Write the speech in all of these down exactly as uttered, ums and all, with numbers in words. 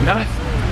Dále.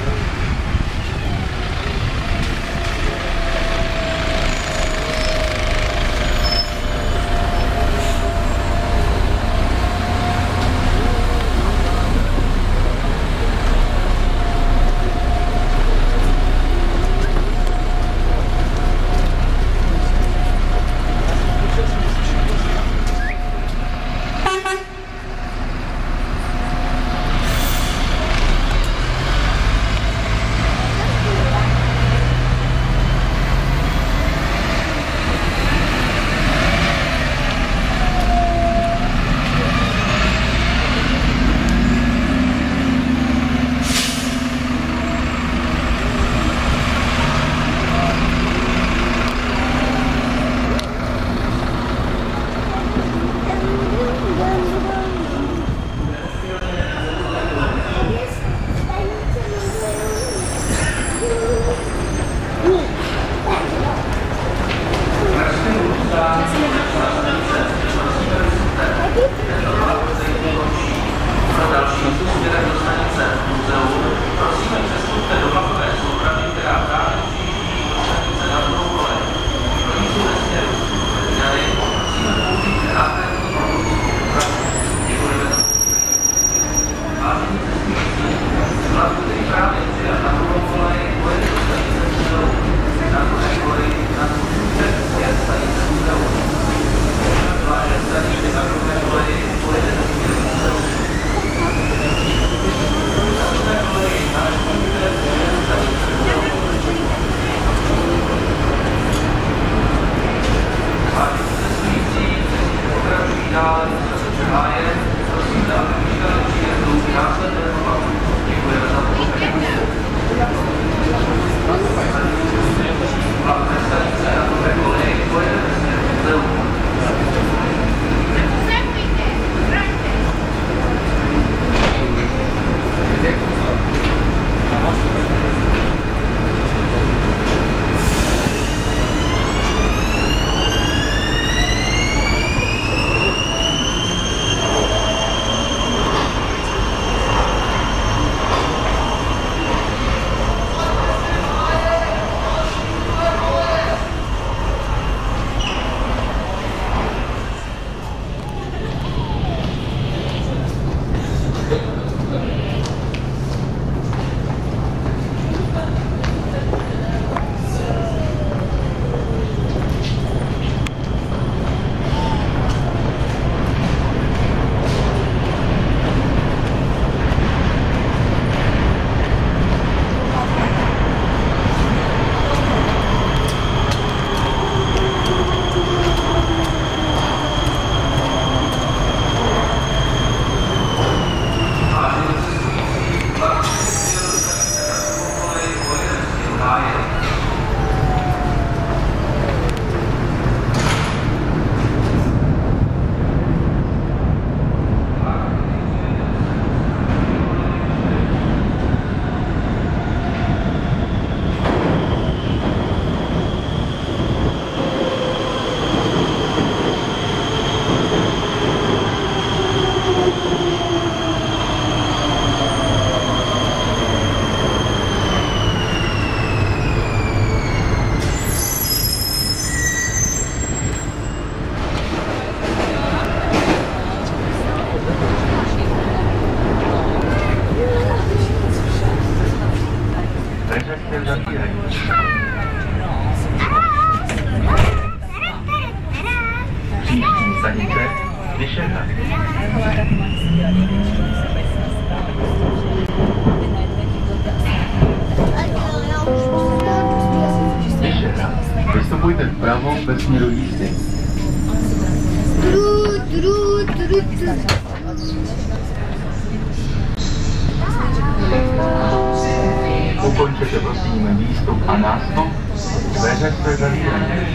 Stanice Vyšehrad. Vyšehrad. Vystupujte vpravo ve směru jízdy. Ukončete prosím výstup a nástup. Dveře jste zavírané.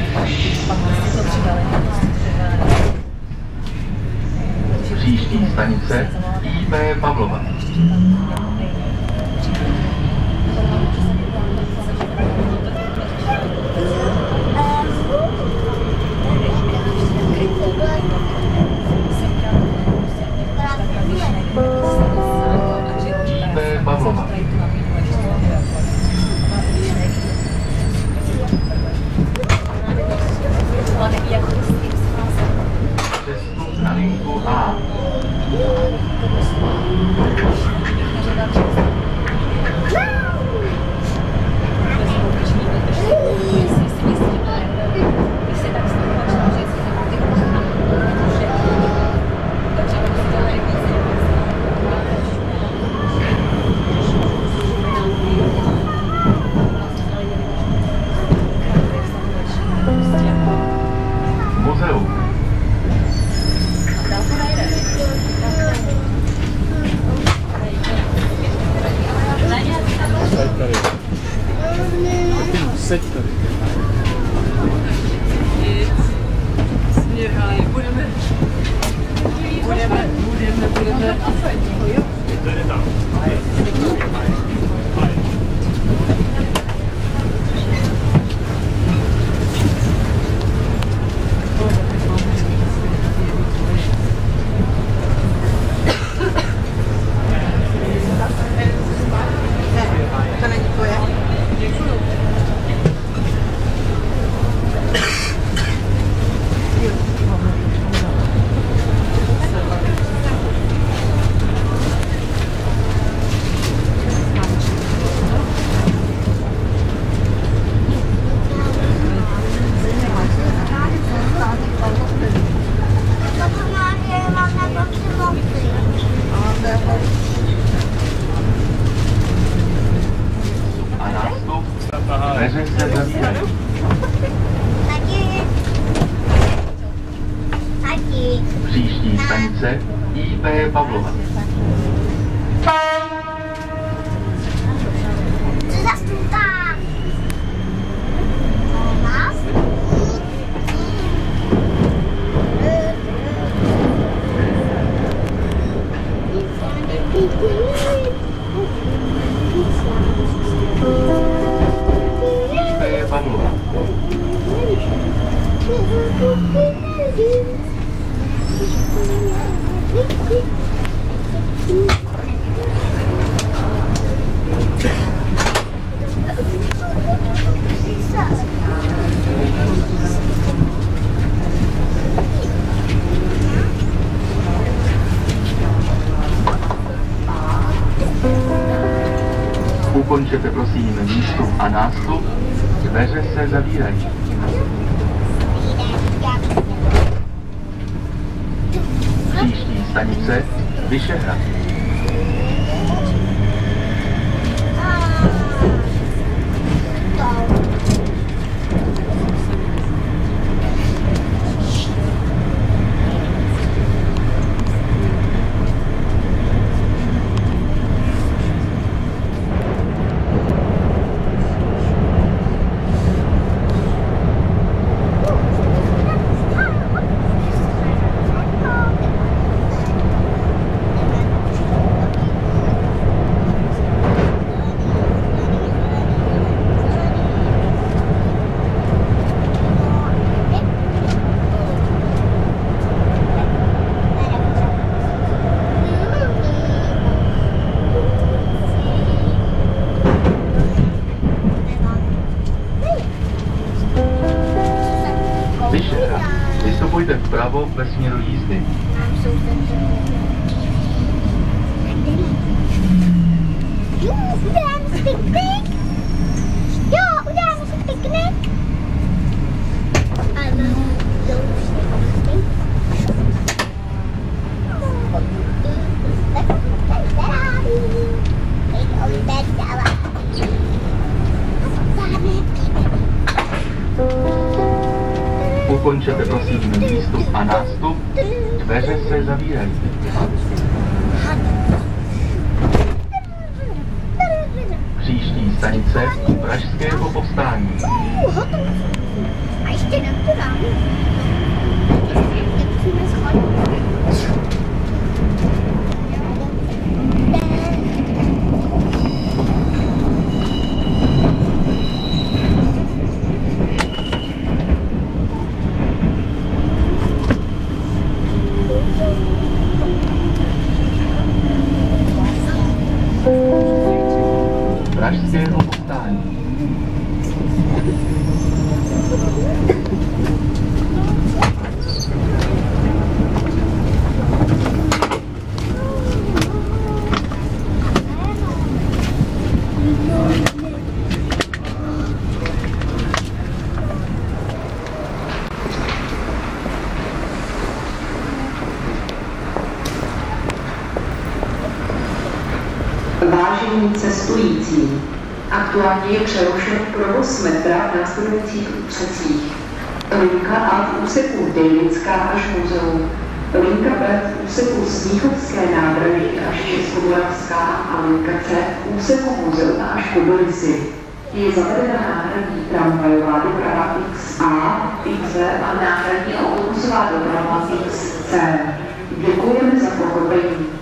Příští stanice I B Pavlova. I B Pavlova. Seď tady. Budeme, budeme, budeme, budeme. To je tam. To není tvoje? A nástup dveře se zavírají. Příští stanice I P Pavlova. I P Pavlova. Ukončete prosím výstup a nástup, dveře se zavírají. Příští stanice Vyšehrad. Vyšehrad. Vystupujte vpravo ve směru jízdy. Uděláme si piknik? Jo, uděláme si piknik. Ano, Ukončete prosím výstup a nástup, dveře se zavírají. Příští stanice Pražského povstání. A ještě na to dám. Pražského povstání. Vážení cestující, aktuálně je přerušen provoz metra v následujících úsecích. Linka A v úseku Dejlická až muzeum, linka B v úseku Smíchovské nádraží až Českomoravská a linka C v úseku Muzeum až Kobylisy. Je zavedena náhradní tramvajová doprava X A, X B a náhradní autobusová doprava X C. Děkujeme za pochopení.